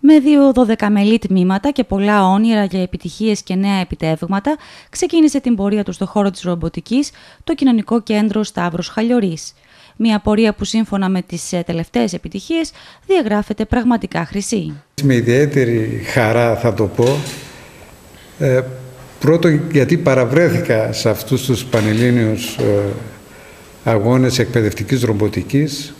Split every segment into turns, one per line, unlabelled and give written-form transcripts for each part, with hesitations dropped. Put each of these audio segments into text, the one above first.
Με 2 12μελή τμήματα και πολλά όνειρα για επιτυχίες και νέα επιτεύγματα, ξεκίνησε την πορεία του στο χώρο της ρομποτικής το Κοινωνικό Κέντρο Σταύρος Χαλιορής. Μια πορεία που σύμφωνα με τις τελευταίες επιτυχίες διαγράφεται πραγματικά χρυσή.
Με ιδιαίτερη χαρά θα το πω, πρώτον γιατί παραβρέθηκα σε αυτούς τους πανελλήνιους αγώνες εκπαιδευτικής ρομποτικής.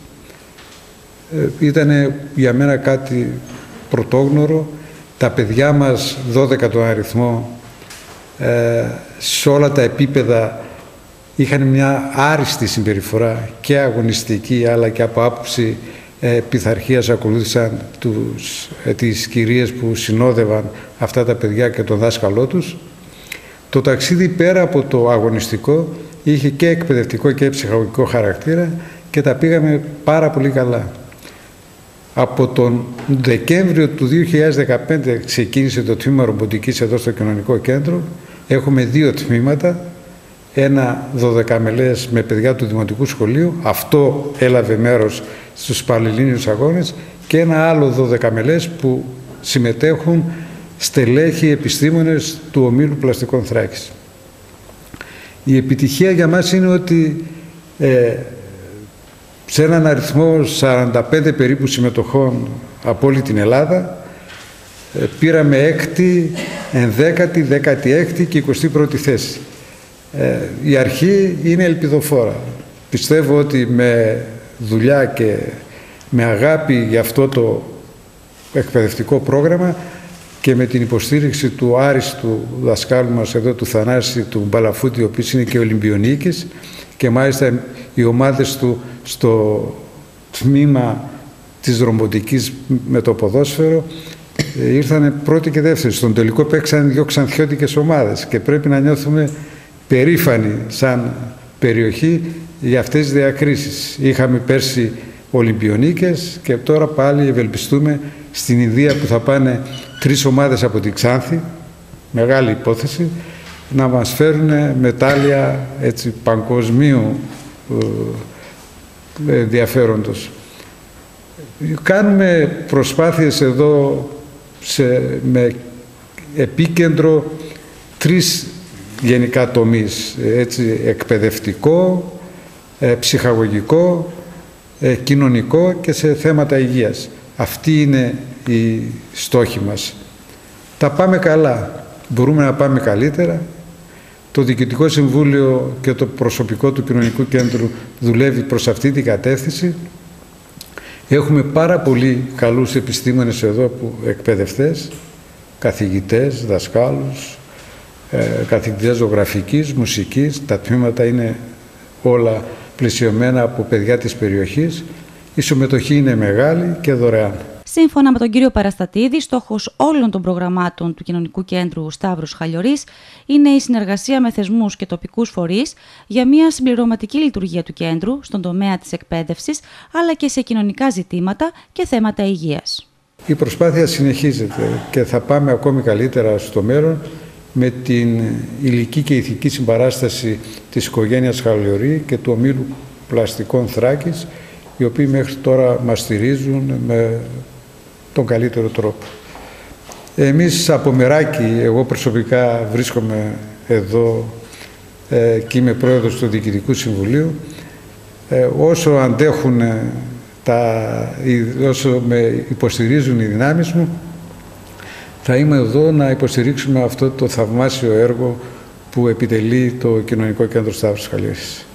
Ήταν για μένα κάτι πρωτόγνωρο. Τα παιδιά μας, 12 το αριθμό, σε όλα τα επίπεδα είχαν μια άριστη συμπεριφορά και αγωνιστική, αλλά και από άποψη πειθαρχίας ακολούθησαν τις κυρίες που συνόδευαν αυτά τα παιδιά και τον δάσκαλό τους. Το ταξίδι πέρα από το αγωνιστικό είχε και εκπαιδευτικό και ψυχαγωγικό χαρακτήρα και τα πήγαμε πάρα πολύ καλά. Από τον Δεκέμβριο του 2015 ξεκίνησε το τμήμα ρομποτικής εδώ στο Κοινωνικό Κέντρο. Έχουμε 2 τμήματα, ένα 12μελές με παιδιά του Δημοτικού Σχολείου, αυτό έλαβε μέρος στους Πανελλήνιους Αγώνες, και ένα άλλο 12μελές που συμμετέχουν στελέχοι επιστήμονες του Ομίλου Πλαστικών Θράκης. Η επιτυχία για μας είναι ότι σε έναν αριθμό 45 περίπου συμμετοχών από όλη την Ελλάδα πήραμε 6η, 11η, 16η και 21η θέση. Η αρχή είναι ελπιδοφόρα. Πιστεύω ότι με δουλειά και με αγάπη για αυτό το εκπαιδευτικό πρόγραμμα και με την υποστήριξη του άριστου δασκάλου μας εδώ, του Θανάση του Μπαλαφούτη, ο οποίος είναι και Ολυμπιονίκης, και μάλιστα οι ομάδες του στο τμήμα της ρομποτικής με το ποδόσφαιρο ήρθαν πρώτη και δεύτερη. Στον τελικό παίξαν 2 ξανθιώτικες ομάδες και πρέπει να νιώθουμε περήφανοι σαν περιοχή για αυτές τις διακρίσεις. Είχαμε πέρσι Ολυμπιονίκες και τώρα πάλι ευελπιστούμε στην Ινδία που θα πάνε 3 ομάδες από την Ξάνθη, μεγάλη υπόθεση, να μας φέρουν μετάλλια έτσι παγκοσμίου ενδιαφέροντος. Κάνουμε προσπάθειες εδώ με επίκεντρο 3 γενικά τομείς, έτσι, εκπαιδευτικό, ψυχαγωγικό, κοινωνικό και σε θέματα υγείας. Αυτή είναι η στόχη μας. Τα πάμε καλά, μπορούμε να πάμε καλύτερα. Το Διοικητικό Συμβούλιο και το προσωπικό του Κοινωνικού Κέντρου δουλεύει προς αυτή την κατεύθυνση. Έχουμε πάρα πολύ καλούς επιστήμονες εδώ, εκπαιδευτές, καθηγητές, δασκάλους, καθηγητές ζωγραφικής, μουσικής. Τα τμήματα είναι όλα πλαισιωμένα από παιδιά της περιοχής. Η συμμετοχή είναι μεγάλη και δωρεάν.
Σύμφωνα με τον κύριο Παραστατίδη, στόχος όλων των προγραμμάτων του Κοινωνικού Κέντρου Σταύρος Χαλιορής είναι η συνεργασία με θεσμούς και τοπικούς φορείς για μια συμπληρωματική λειτουργία του κέντρου στον τομέα της εκπαίδευσης, αλλά και σε κοινωνικά ζητήματα και θέματα υγείας.
Η προσπάθεια συνεχίζεται και θα πάμε ακόμη καλύτερα στο μέλλον με την υλική και ηθική συμπαράσταση της οικογένειας Χαλιορή και του Ομίλου Πλαστικών Θράκης, οι οποίοι μέχρι τώρα μας στηρίζουν με τον καλύτερο τρόπο. Εμείς από Μεράκι, εγώ προσωπικά βρίσκομαι εδώ και είμαι πρόεδρος του Διοικητικού Συμβουλίου, όσο αντέχουν, όσο με υποστηρίζουν οι δυνάμεις μου, θα είμαι εδώ να υποστηρίξουμε αυτό το θαυμάσιο έργο που επιτελεί το Κοινωνικό Κέντρο Σταύρος Χαλιορής.